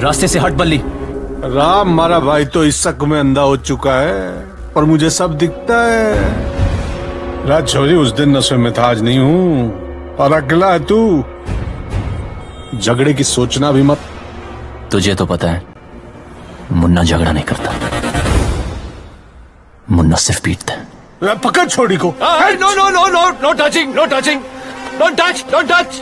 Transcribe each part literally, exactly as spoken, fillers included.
रास्ते से हट बल्ली। राम हमारा भाई तो इस शक में अंधा हो चुका है, पर मुझे सब दिखता है। राज छोरी उस दिन नशे में था, आज नहीं हूँ। और अकेला है तू, झगड़े की सोचना भी मत। तुझे तो पता है मुन्ना झगड़ा नहीं करता, मुन्ना सिर्फ पीटता है। पकड़ छोड़ी को। No no no no no touching, no touching, don't touch, don't touch.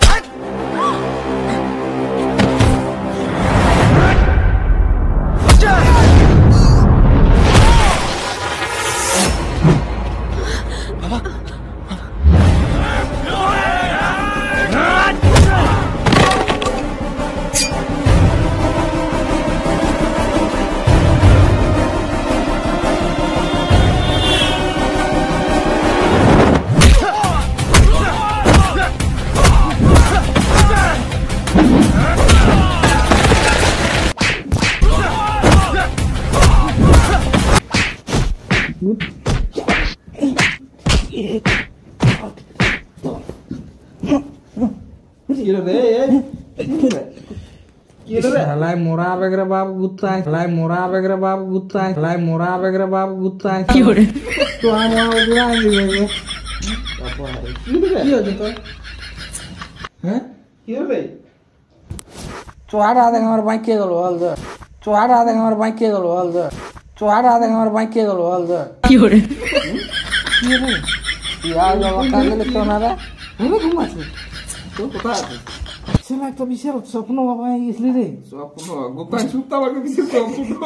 Halai mora begre babu guttai, halai mora begre babu guttai, halai mora begre babu guttai. Kyore? To ama odla ni bege. Apa hai? Ki hoje to? Hein? Ki hobe? Choara ade hamar bank ke gelo hal da. Choara ade hamar bank ke gelo hal da. Choara ade hamar bank ke gelo hal da. Kyore? Ki hobe? Ya ya wakale to na da. Hore gumache. To kota ase. Sila একটা বিশাল স্বপ্ন বাবা গেছিলি রে। স্বপ্ন গোপাল সুতা বাবা কিছু স্বপ্ন।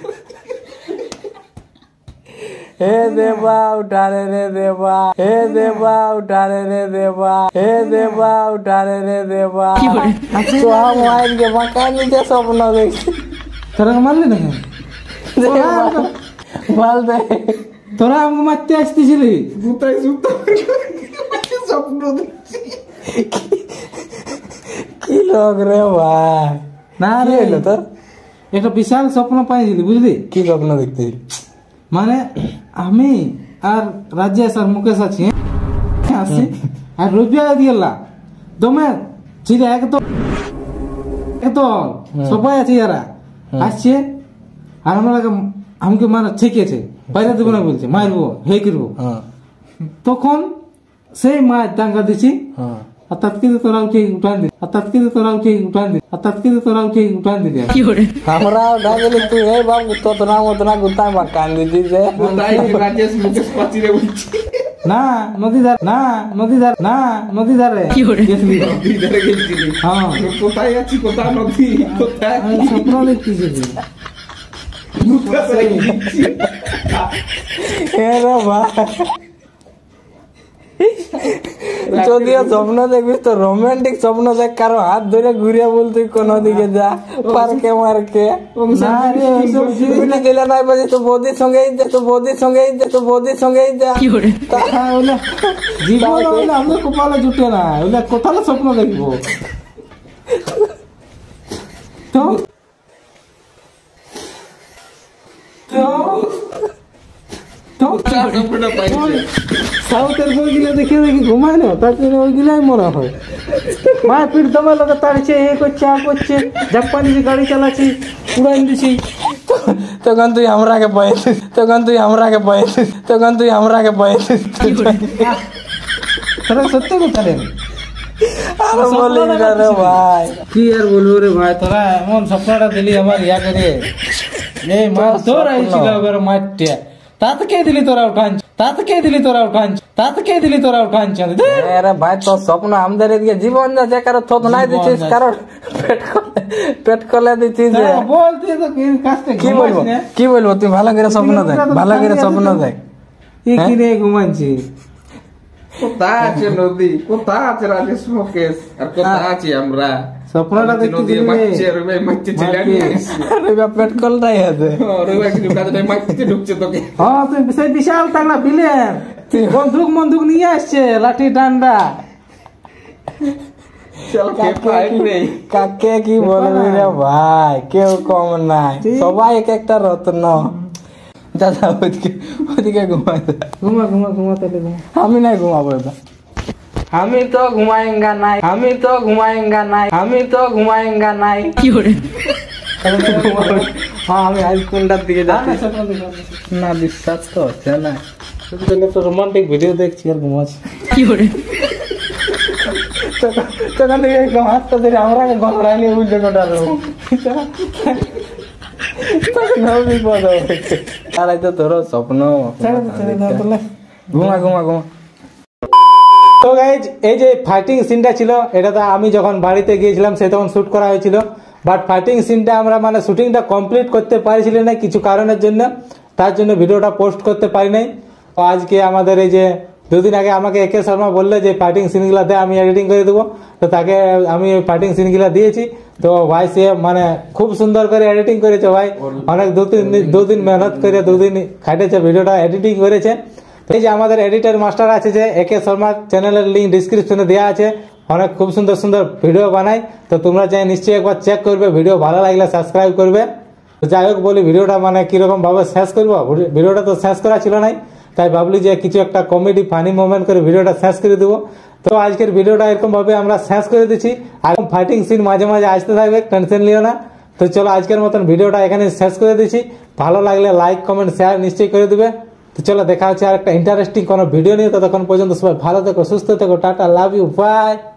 হে দেবা উঠারে রে দেবা, হে দেবা উঠারে রে দেবা, হে দেবা উঠারে রে দেবা। তো মোবাইল के বাঁকা নিতে স্বপ্ন দেখছি। তোরা মারলি না কেন? বল দে। তোরা আমাকে মারতে আসতেছিলি। গোপাল সুতা স্বপ্ন দেখছি। কি লোক রে ভাই, না রে হলো তোর একটা বিশাল স্বপ্ন পাইছিলি বুঝলি? কি স্বপ্ন দেখতেছিলি? মানে আমি আর রাজেশ আর মুকেশ আছি আসছি আর রবিয়া দিয়েলা দমে চিরা একদম একদম সবাই আছে এরা আসছে আর আমরা আমাকে মানে ঠেকেছে, বাইরে দেবো না বলছে, মারবো হে করবো। তখন সেই মায়ের দাঙ্গা দিছি আর তাৎক্ষণিক তোরা উঠে উঠান দিলি, আর তাৎক্ষণিক তোরা উঠে উঠান দিলি, আর তাৎক্ষণিক তোরা উঠে উঠান দিলি। আমরা উঠা দিলি তুই হে বাবু তোতনা মতনা গুতায় বাঁকান দিতি যে রাজেশ মুকেশ পাচিরে বলছি না নদী ধার না নদী ধার না নদী ধারে গেছিলি, নদী ধারে গেছিলি। হ্যাঁ কোথায় আছি, কোথায় নদী, কোথায় স্বপ্ন দেখতেছিলি? যদিও স্বপ্ন দেখবি তো রোমান্টিক স্বপ্ন দেখ, কারো হাত ধরে ঘুরিয়ে বলতে কোন দিকে যা পার্কে মার্কে দিলে নাই বাজে তো বৌদির সঙ্গেই যা, তো বৌদির সঙ্গেই যা, তো বৌদির সঙ্গেই যা। জীবন আমরা কপালে জুটে না, ওইটা কোথাও স্বপ্ন দেখবো তো সাউথের বইগুলো দেখে দেখি ঘুমায় না, তার জন্য ওইগুলাই মরা হয়। মারপিট দমা লোক তাড়ছে, এ করছে আ করছে, জাপানি গাড়ি চালাচ্ছি উড়াই দিছি। তখন তুই আমরাকে পাইছিস, তখন তুই আমরাকে পাইছিস, তখন তুই আমরাকে পাইছিস। তোরা সত্যি কথা রে ভাই, কি আর বলবো রে ভাই, তোরা এমন স্বপ্নটা দিলি আমার ইয়া করে এই মাছ তোর আইছিল মাঠটা, তাতে দিলি তোরা উঠান, তাতে দিলি তোরা উঠান, তাতে দিলি তোরা উঠান। আরে ভাই তোর স্বপ্ন আমাদের এদিকে জীবন যাচ্ছে, কারো থোত নাই দিচ্ছিস, কারো পেট পেট কলে দিচ্ছিস। বলতি তো কি বলবো, কি বলবো, তুই ভালো করে স্বপ্ন দেখ, ভালো করে স্বপ্ন দেখ। কি রে ঘুমাচ্ছি? কোথায় আছে নদী, কোথায় আছে রাজেশ মুকেশ, আর কোথায় আছি আমরা? স্বপ্নটা দেখতে মারছে রবিয়া মারতে চলে আসছে, রবিয়া পেট কলটাই আছে, রবিয়া কি কাজে মারতে ঢুকছে তোকে। হ্যাঁ তুই সেই বিশাল টানা বিলেন, বন্দুক বন্দুক নিয়ে আসছে, লাঠি ডান্ডা। কাকে কি বলবি রে ভাই, কেউ কম নাই, সবাই এক একটা রত্ন। দাদা ওদিকে ওদিকে ঘুমা ঘুমা ঘুমা ঘুমা তাহলে ঘুমা, আমি নাই ঘুমাবো এবার। আমি তো ঘুমায়েঙ্গা নাই, আমি তো ঘুমায়েঙ্গা নাই, আমি তো ঘুমায়েঙ্গা নাই। কি করে? হ্যাঁ আমি আজ কোনটার দিকে যাচ্ছি না বিশ্বাস তো হচ্ছে না। তো রোমান্টিক ভিডিও দেখছি আর ঘুমাচ্ছি। কি করে? তখন থেকে হাতটা ধরে আমরা গড়াই নিয়ে বুঝতে কোনটা বিপদ হবে। তারাই তো তোর স্বপ্ন ঘুমা ঘুমা ঘুমা। তো গাইজ এই যে ফাইটিং সিনটা ছিল এটা তো আমি যখন বাড়িতে গিয়েছিলাম সে তখন শুট করা হয়েছিল, বাট ফাইটিং সিনটা আমরা মানে শুটিংটা কমপ্লিট করতে পারছিলাম না কিছু কারণের জন্য, তার জন্য ভিডিওটা পোস্ট করতে পারি নাই। তো আজকে আমাদের এই যে দুদিন আগে আমাকে একে শর্মা বললে যে ফাইটিং সিনগুলো দে আমি এডিটিং করে দেবো, তো তাকে আমি ফাইটিং সিনগুলো দিয়েছি। তো ভাই সে মানে খুব সুন্দর করে এডিটিং করেছে ভাই, অনেক দু তিন দুদিন মেহনত করে দুদিন খাটেছে ভিডিওটা এডিটিং করেছে। এই যে আমাদের এডিটর মাস্টার আছে যে একে শর্মা চ্যানেলের লিঙ্ক ডিসক্রিপশনে দেওয়া আছে, অনেক খুব সুন্দর সুন্দর ভিডিও বানাই, তো তোমরা চাই নিশ্চয়ই একবার চেক করবে, ভিডিও ভালো লাগলে সাবস্ক্রাইব করবে। তো যাই হোক বলি ভিডিওটা মানে কিরকম ভাবে শেষ করবো, ভিডিওটা তো শেষ করা ছিল নাই, তাই ভাবলি যে কিছু একটা কমেডি ফানি মোমেন্ট করে ভিডিওটা শেষ করে দেবো। তো আজকের ভিডিওটা এরকম ভাবে আমরা শেষ করে দিচ্ছি, আর ফাইটিং সিন মাঝে মাঝে আসতে থাকবে, টেনশন নিও না। তো চলো আজকের মতন ভিডিওটা এখানে শেষ করে দিচ্ছি, ভালো লাগলে লাইক কমেন্ট শেয়ার নিশ্চয়ই করে দেবে। তো চলো দেখা হচ্ছে আর একটা ইন্টারেস্টিং কোনো ভিডিও নিয়ে, ততক্ষণ পর্যন্ত সবাই ভালো থেকো, সুস্থ থেকো, টাটা, লাভ ইউ, বাই।